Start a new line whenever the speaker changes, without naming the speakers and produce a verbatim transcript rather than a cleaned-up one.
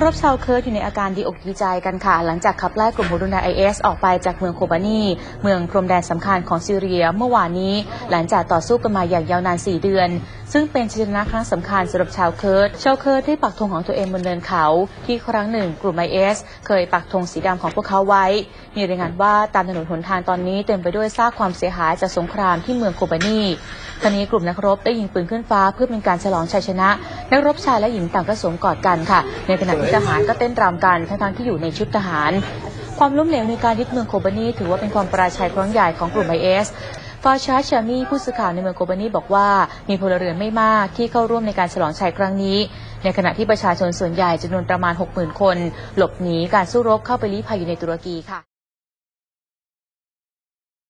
รบชาวเคิร์ดอยู่ในอาการดีอกดีใจกันค่ะหลังจากขับไล่กลุ่มหัวรุนแรง ไอ เอส ออกไปจากเมืองโคบานีเมืองพรมแดนสำคัญของซีเรียเมื่อวานนี้หลังจากต่อสู้กันมาอย่างยาวนานสี่เดือนซึ่งเป็นชัยชนะครั้งสำคัญสำหรับชาวเคิร์ดชาวเคิร์ดได้ปักธงของตัวเองบนเนินเขาที่ครั้งหนึ่งกลุ่ม ไอ เอส เคยปักธงสีดำของพวกเขาไว้มีรายงานว่าตามถนนหนทางตอนนี้เต็มไปด้วยซากความเสียหายจากสงครามที่เมืองโคบานีคราวนี้กลุ่มนักรบได้ยิงปืนขึ้นฟ้าเพื่อเป็นการฉลองชัยชนะนักรบชายและหญิงต่างก็สวมกอดกันค่ะในขณะที่ทหารก็เต้นรำกันทั้งๆที่อยู่ในชุดทหารความล้มเหลวในการยึดเมืองโคบานีถือว่าเป็นความปราชัยครั้งใหญ่ของกลุ่ม ไอ เอส ฟาชาชามีผู้สื่อข่าวในเมืองโคบานีบอกว่ามีพลเรือนไม่มากที่เข้าร่วมในการฉลองชัยครั้งนี้ในขณะที่ประชาชนส่วนใหญ่จำนวนประมาณ หกหมื่น คนหลบหนีการสู้รบเข้าไปลี้ภัยอยู่ในตุรกีค่ะ